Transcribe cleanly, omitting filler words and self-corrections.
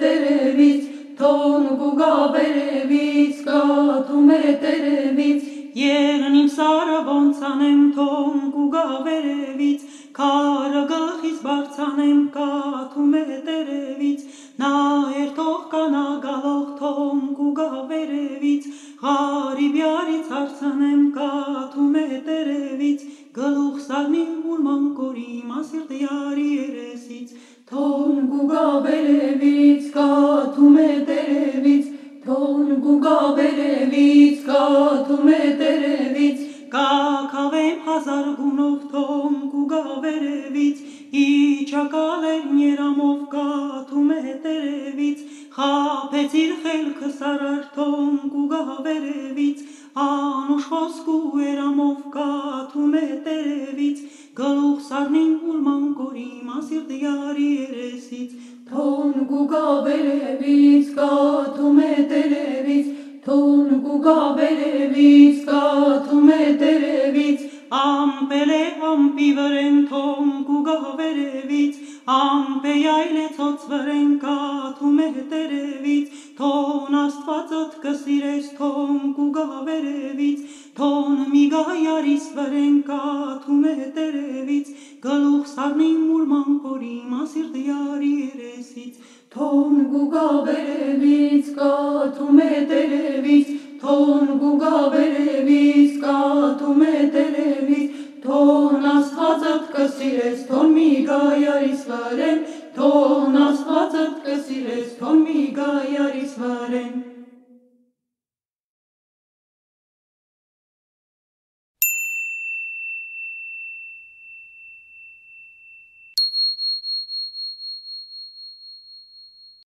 տերևից, թոն կուգա վերևից, կաթում է տերևից, Երն իմ սարը ոնց անեմ, թոն կուգա վերևից, քարը գլխից բարձանեմ, կաթում է տերևից, նայր թող կանա գալող, թոն կուգա վերևից, Ղարիբյարից հարցնեմ, կաթում է տերևից, գլուխ սարնիմ ուրման կորիմ, ասիրտ յարի երեսից, թոն կուգա վերևից, կաթում է տերևից, թոն կուգա վերևից, կաթում է տերևից, կաքավեմ հազար գունով, թոն կուգա վերևից, իջակալերն երամով, կաթում է տերևից, խապեցիր խելքը սարար, թոն կուգա վերևից, անուշ խոսք ու երամով, կաթում է տերևից, գլուխ սարնին ուրման կորիմ, ասիրտ յարի երեսից, թոն կուգա վերևից, կաթում է տերևից, թոն կուգա վերևից, կաթում է տերևից, ամպել է ամպի վրեն, թոն կուգա վերևից, ամպե այլեցոց վրեն, կաթում է տերևից, թոն աստվածըտ կսիրես, թոն կուգա վերևից, թոն մի գա յարիս վրեն, կաթում է տերևից, գլուխ սարնիմ ուրման կորիմ, ասիրտ յարի երեսից, թոն կուգա վերևից, կաթում է տերևից, թոն կուգա վերևից,